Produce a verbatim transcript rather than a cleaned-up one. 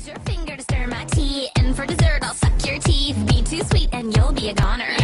Use your finger to stir my tea, and for dessert I'll suck your teeth. Be too sweet and you'll be a goner.